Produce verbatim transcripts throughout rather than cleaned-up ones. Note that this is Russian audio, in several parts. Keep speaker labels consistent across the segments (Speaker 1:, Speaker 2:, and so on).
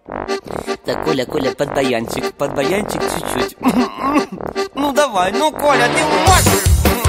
Speaker 1: Так, Коля, Коля, под баянчик, под баянчик чуть-чуть. Ну давай, ну, Коля, ты можешь.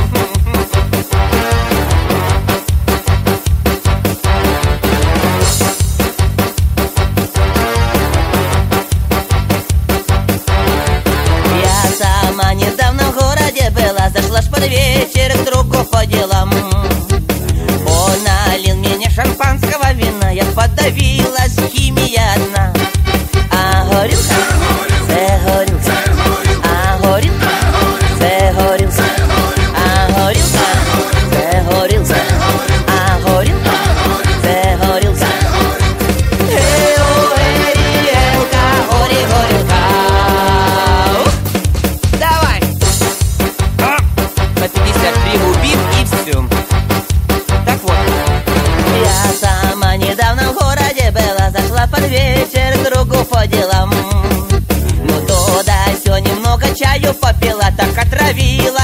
Speaker 1: Я сама недавно в городе была, зашла ж под вечер к другу по делам. Он налил мне шампанского вина, я подавилась, химия одна. А горілка, це горілка, а горілка, це горілка, а горілка, це горілка, а горілка, це горілка. Ей, о, горілка, горі, горілка. Давай! По пятьдесят пригубив и все. Так вот, я сама недавно в городе была, зашла под вечер к другу по делам. Ну туда все немного чаю попила, так отравила